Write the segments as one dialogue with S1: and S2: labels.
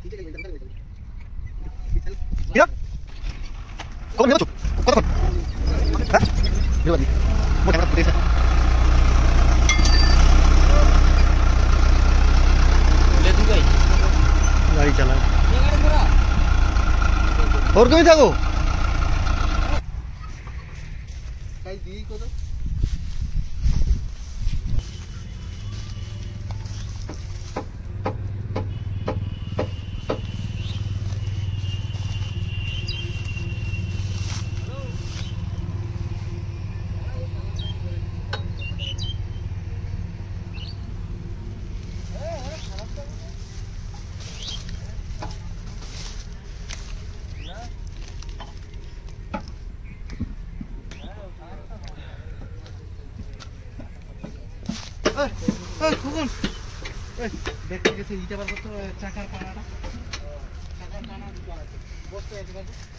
S1: Mira. ¿Cómo me गाड़ी चला और कभी था দেখতে গেছে ইটা বার করতে চাকার পাড়াটা চাকার টানা বসতে একবার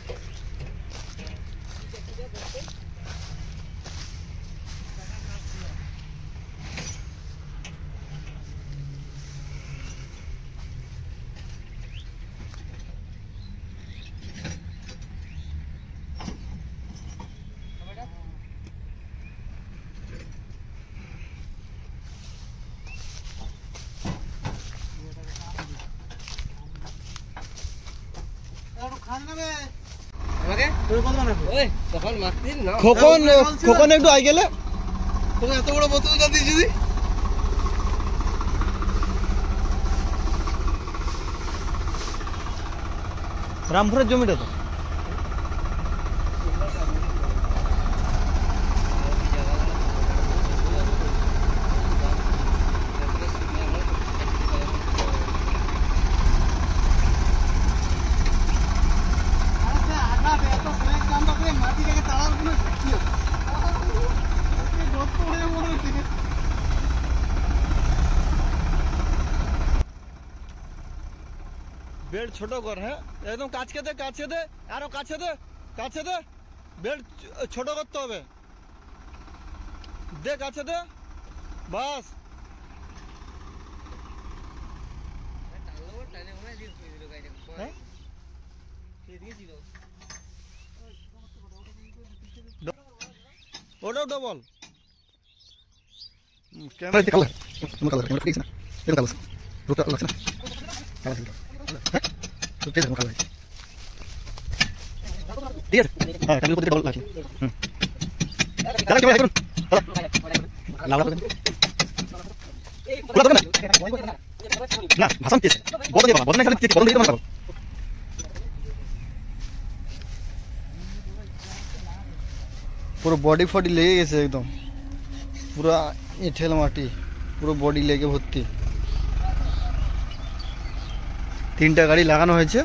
S1: খোকন একটু আই গেলে তোকে এত বড় বোতল যা দিয়েছি দি রামপুরের জমিটা তো बेड छोटो कर है एकदम काछे दे आरो काछे दे बेड छोटो करते होबे दे काछे दे बस ओडो डबल कैमरा दिखा ले कैमरा फिक्स ना ये कलर रुक लग ना कलर तो तेज कलर दिया हां कलर को डबल लाची चला के करो चला लावला बोला ना भाषण तेज बहुत दे बहुत नहीं तेज बहुत नहीं करो पूरा बॉडी फॉडी ले गए एकदम पूरा एठेल माटी पूरा बॉडी लेके भर्ती तीनटा गाड़ी लागानो হয়েছে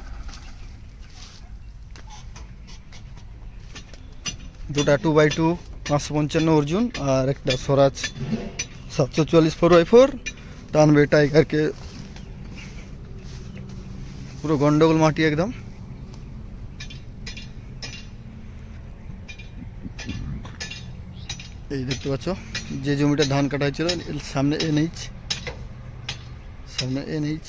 S1: দুটা 2x2 555 अर्जुन और एक स्वराज 744 4x4 93 टाइगर के पूरा गंडगोल माटी एकदम এই দেখতে পাচ্ছ যে জমিটা ধান কাটা হয়েছিল সামনে এনএইচ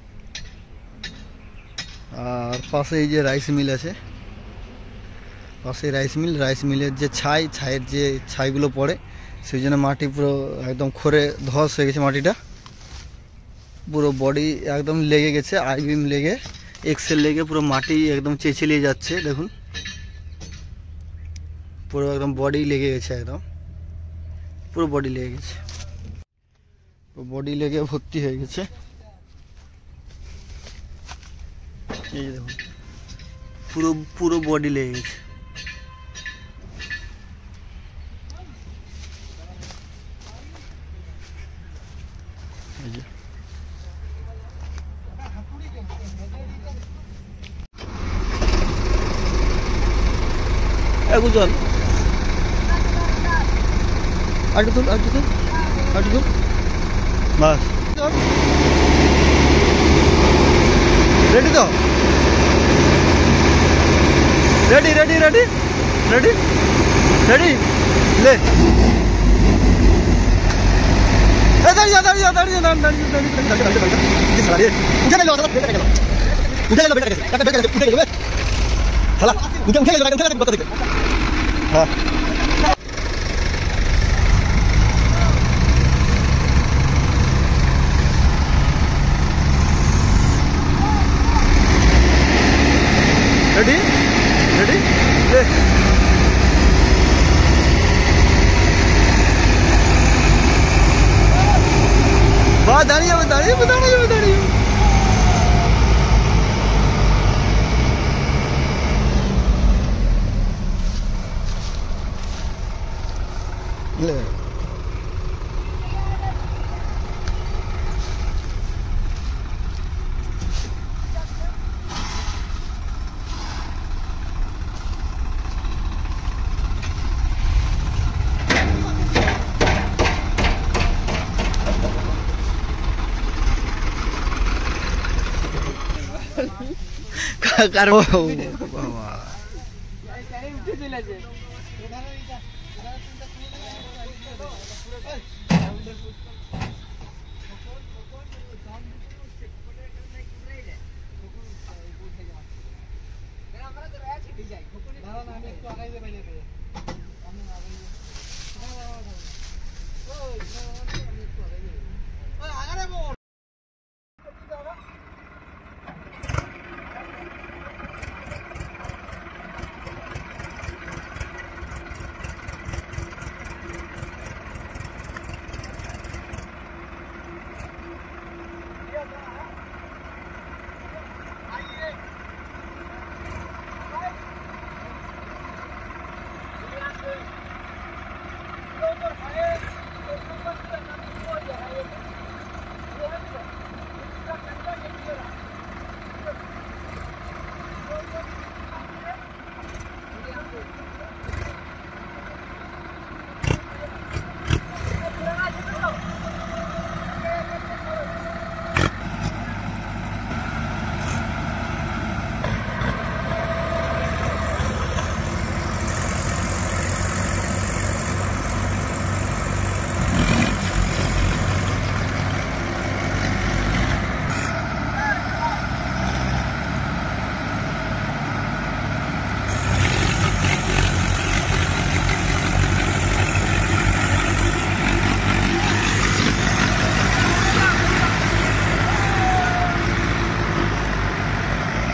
S1: আর পাশে এই যে রাইস মিল আছে পাশে রাইস মিলের যে ছাইয়ের যে ছাইগুলো পড়ে সেই জন্য মাটি পুরো একদম খরে ধস হয়ে গেছে মাটিটা পুরো বডি একদম লেগে গেছে আইবিম লেগে এক্সেল লেগে পুরো মাটি একদম চেঁচিয়ে যাচ্ছে দেখুন পুরো একদম বডি লেগে গেছে একদম পুরো বডি লেগে গেছে বডি লেগে ভর্তি হয়ে গেছে এই দেখুন পুরো বডি লেগে গেছে এই যে বুঝল आठ दो बस रेडी तो रेडी ले रेडी रेडी बात दाड़िए बताइए बताइए बताइए ले करो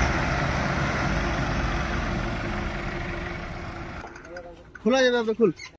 S1: खुला जाए खुल